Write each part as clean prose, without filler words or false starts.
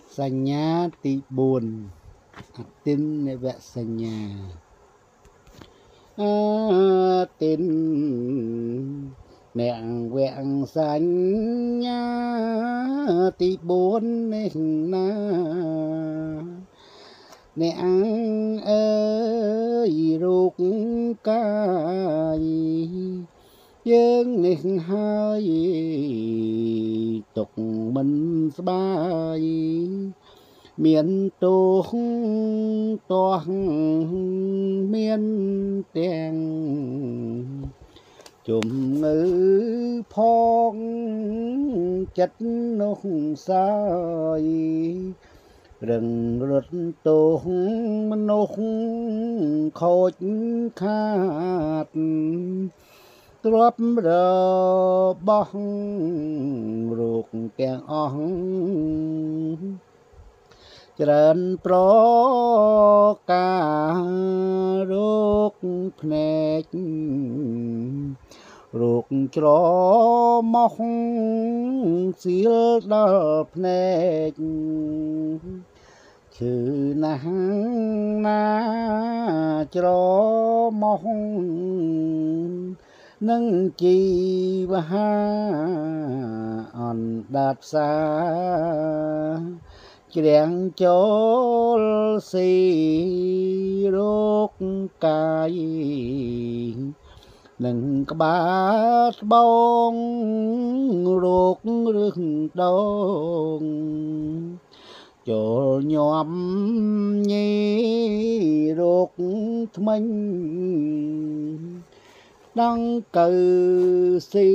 សញ្ញាទី4 អទិននៃវសញ្ញាអទិនអ្នកវសញ្ញាទី4នេះណាអ្នកអើយរូបកាយយើងនេះហើយទុកមិនស្បាយមានទោសទាស់មានទាំងជំងឺផងចិត្តនោះសាយរឹងរត់ទោសមនុស្សខូចខាតទ្រព្យរបស់រោគទាំងអស់ច្រើនប្រការរោគភ្នែករោគច្រមុះសៀលដល់ភ្នែកឈឺណាស់ណាច្រមុះនឹងជីវហាអណ្ដាតផ្សាជ្រាំងចូលស៊ីរោគកាយនឹងក្បាលត្បូងរោគរឹសដងចូលញាំញីរោគថ្មិញដងកើស៊ី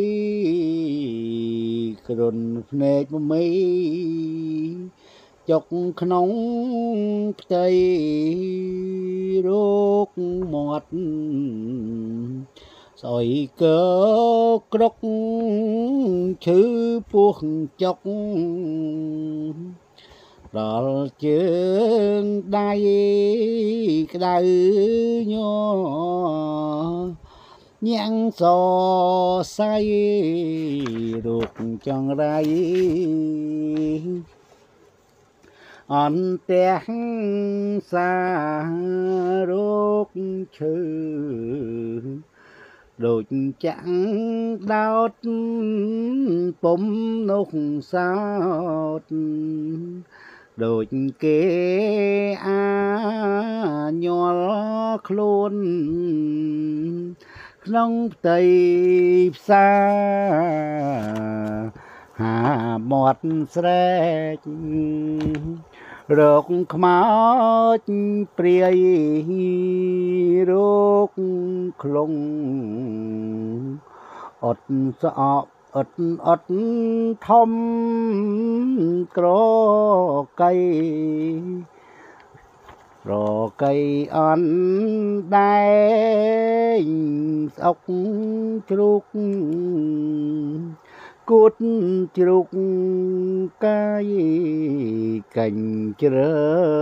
គ្រុនភ្នែកមីចុកក្នុងផ្ទៃរោគមាត់ស្អុយកើក្រុកឈឺពោះចុកដល់ជើងដៃក្តៅញ័រញាំងសសៃរោគចង្រៃអន្តះសារោគឈឺដូចចាក់ដោតពុំនោះសោតដូចគេអាញាល់ខ្លួនក្នុងផ្ទៃផ្សារហាមាត់ស្រែករោគខ្មោចព្រាយរោគខ្លងអត់ស្អប់អត់ធំក្រកៃអន់ដែងស្អុកជ្រូកគួតជ្រូកកាយកាញ់ជ្រើ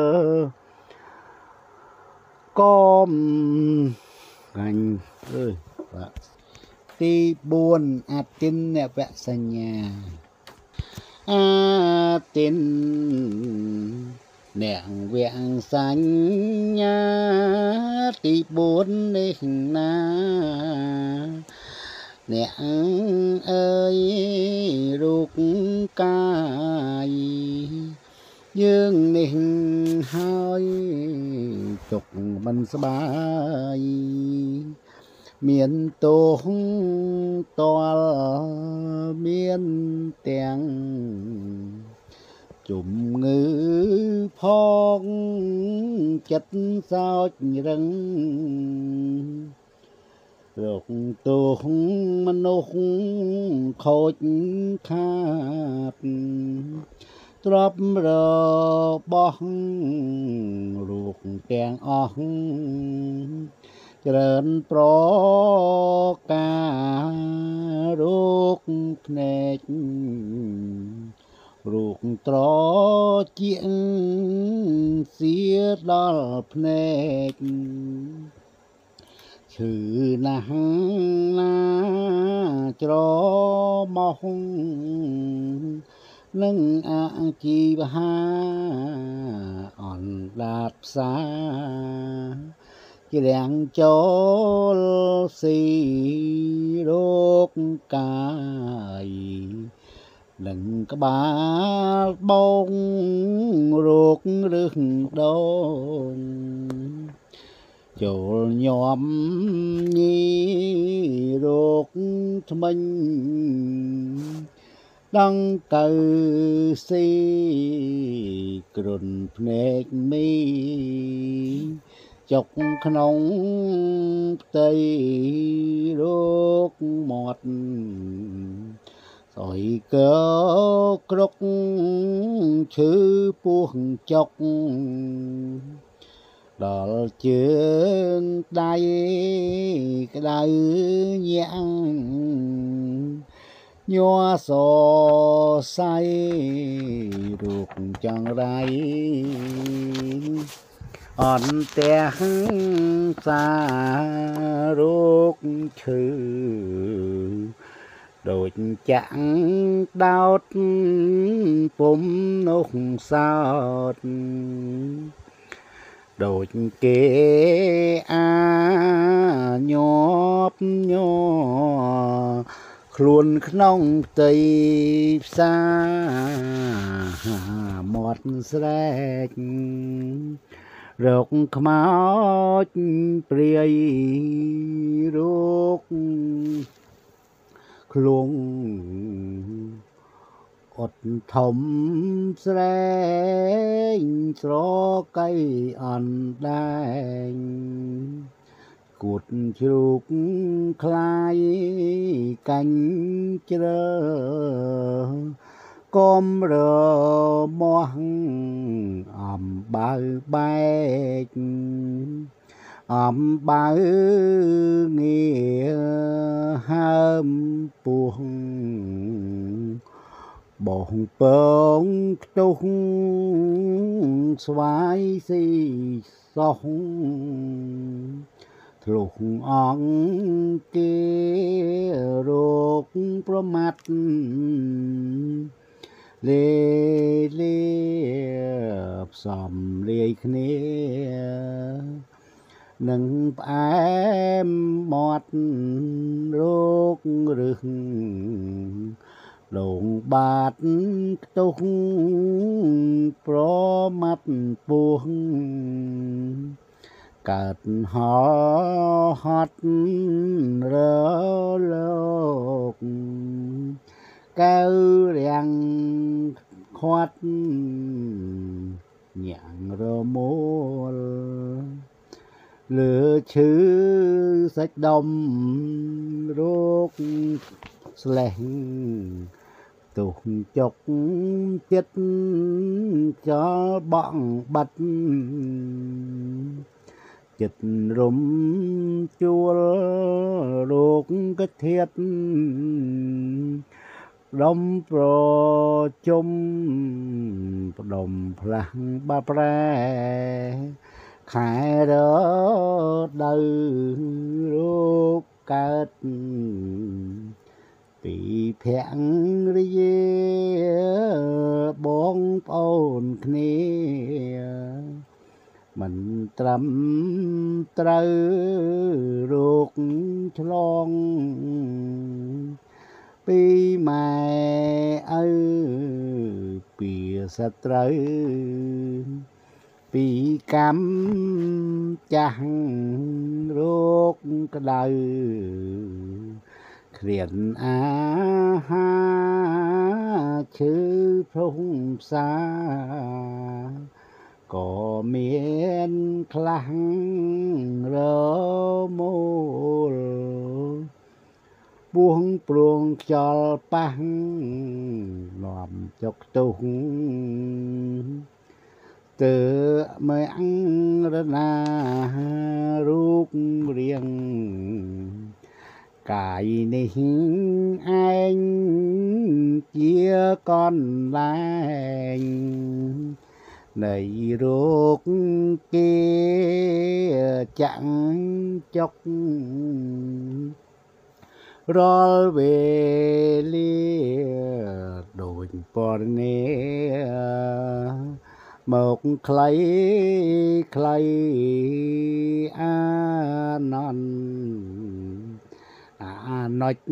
កំកាញ់បាទទី4អទិនវសញ្ញាអទិនអ្នកវសញ្ញាទី4នេះណាអ្នកអើយរូបកាយយើងនេះហើយទុកមិនស្បាយមានទោសតលមានទាំងជំងឺផងចិត្តសោចរឹងរោគទោសមនុស្សខូចខាតទ្រព្យរបស់រោគទាំងអស់ច្រើនប្រការរោគភ្នែករោគត្រចៀកសៀដល់ភ្នែកឈឺណាស់ណាច្រមុះ nâng chi ha on đạp xa chỉ đèn cho xì đốt cài đừng có ba bông ruột rừng đôn chỗ nhóm nhi ruột mình đăng cờ si cồn phết mi chọc nông tây đốt mọt rồi cớ crốc chữ buông chọc đó chuyện đây cái đây nhang nhua sò say ruột chẳng rai on te xa ruột chữ đôi chẳng đau phum nông sao đôi kế nhóp nhó luôn nông tây xa một srek rọc máu priây rok luônอดทมแสดงสรอไก่อ่อนแดงกุดชุกคลายกันเจริญก้มเรือมองอ่อมบาใบอ่อมบาเงียห้ามปวงbồn bông tung xoáy xì sông lục ong kia rốt pro mặt lê lê sòm lê khné nâng em mọt rốt rừng lộn bát tung pro mắt buông cật họ hót rỡ lộc cao đèn khoát nhàng rơ mô lửa chữ sách đông rốt sleng tục chọc chết cho bọn bắt chật rùm chua ruột cái thiết đông pro chung đồng phlang ba pre khai đó đời ruột cát bị phèn đi bón ôn khné mình trầm trơ ruột chlong pi mai ơi bìa sa trơ pi cam chẳng ruột cái đời liền ha chữ phong xa có miền khlang rơ mô buông pruông cho băng làm chọc tung từ mới ăn ra rút riêng cái này anh chia con lại này ruột kia chẳng chốc រាល់វេលាដូចពណ៌នេះមកខ្លីខ្លីអានន្ទអាណុច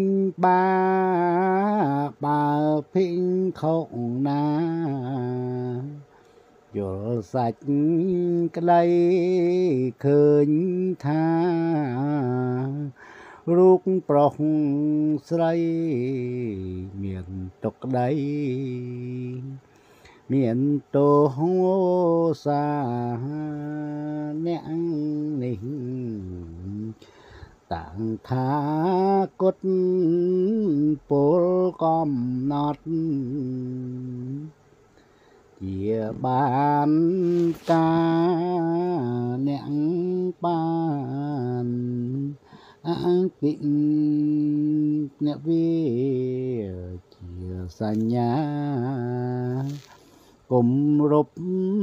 បើភិងខុសណាយល់សាច់ក្តីឃើញថារូបប្រុសស្រីមានទុកក្តីមានទោសាអ្នកនេះតាំងថាគតពលកំណត់ជាបានការអ្នកបានអង្គពីអ្នកវាជាសញ្ញាគម្រប់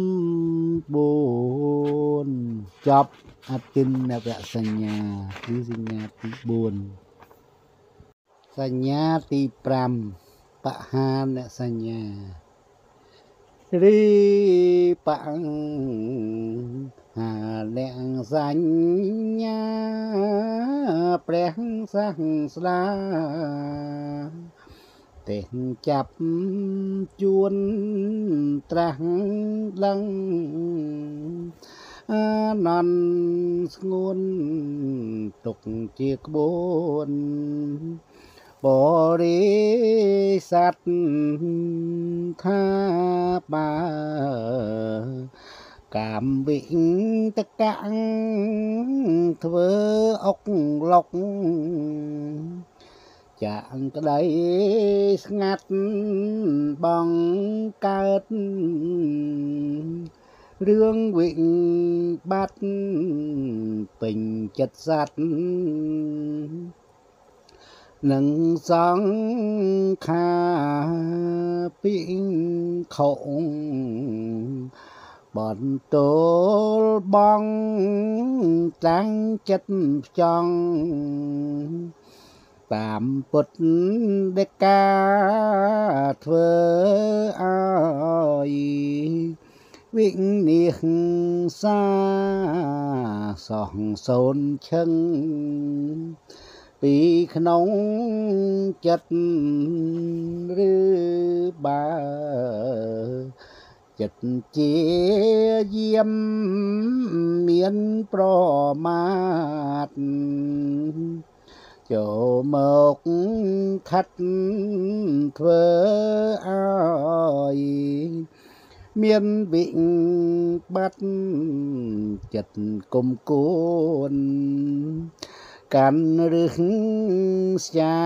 4ចប់អតិនវសញ្ញាគឺសញ្ញាទី4សញ្ញាទី5បហានសញ្ញារីបាំងហាអ្នកសញ្ញាព្រះសាស្តាទេចាប់ជួនត្រាស់ដឹងអានន្ទស្ងួនទុកជាក្បួនបរិស័ទថាបើកាមវិតកាំងធ្វើអុកឡុកចាងក្តីស្ងាត់បងកើតរឿងវិបត្តិពេញចិត្តសត្វនឹងសង្ខាពីខុងបន្ទលបងតាំងចិត្តផ្ចង់តាមពុទ្ធដេកាធ្វើឲ្យវិនិច្ឆ័យសាសងសូនឈឹងពីក្នុងចិត្តឬបើចិត្តជាយាមមានប្រមាទចូលមកខាត់ធ្វើឲ្យមានវិបត្តិចិត្តគុំគួនកាន់រឹសស្យា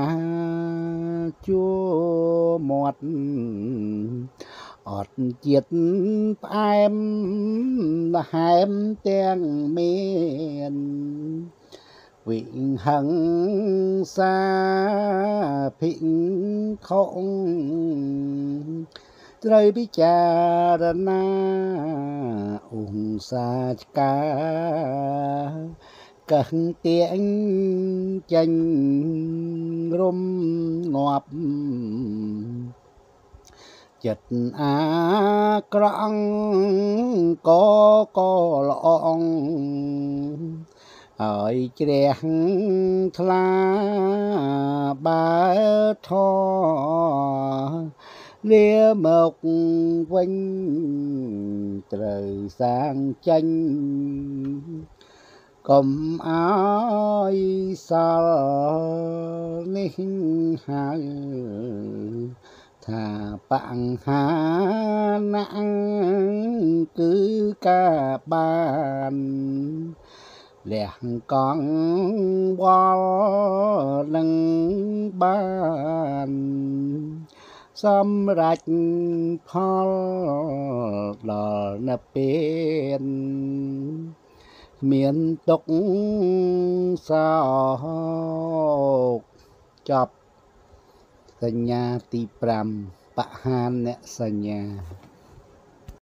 ជួមាត់អត់ជាតិផ្អែមល្ហែមទាំងមានវិហិង្សាភិក្ខុត្រូវពិចារណាឧស្សាហការកឹងទៀងចេញរំងាប់ចិត្តអាក្រង់ក៏ល្អងហើយជ្រះថ្លាបើធលាមកវិញត្រូវសាងចេញកុំអើយសល់នេះហើយថាបង្ហាណាគឺការបានលះកង់វល់នឹងបានសម្រេចផលដល់នៅពេលមានទុកសោកចប់សញ្ញាទី5បហានសញ្ញា